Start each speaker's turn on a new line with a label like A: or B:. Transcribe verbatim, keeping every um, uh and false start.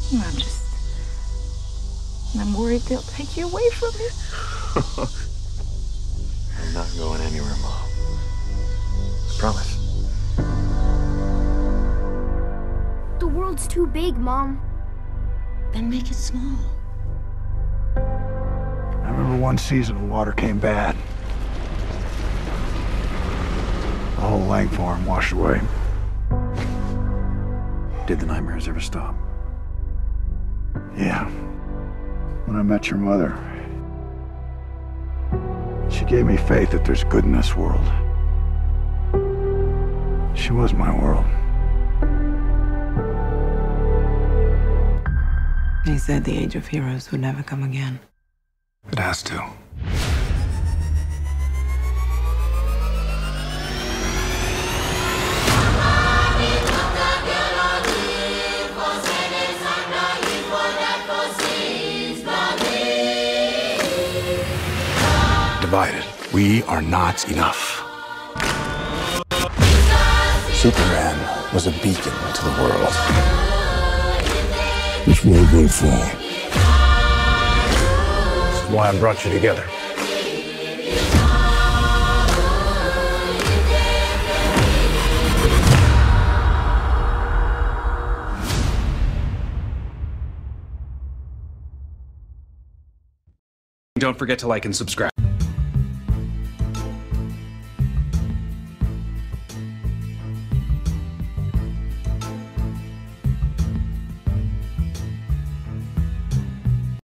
A: And I'm just... I'm worried they'll take you away from me.
B: I'm not going anywhere, Mom. I promise.
C: The world's too big, Mom.
D: Then make it small.
E: I remember one season the water came bad. The whole Langform washed away. Did the nightmares ever stop? Yeah. When I met your mother, she gave me faith that there's good in this world. She was my world.
F: He said the age of heroes would never come again.
E: It has to.
G: Divided, we are not enough. Superman was a beacon to the world.
E: This world will fall.
G: This is why I brought you together.
H: Don't forget to like and subscribe.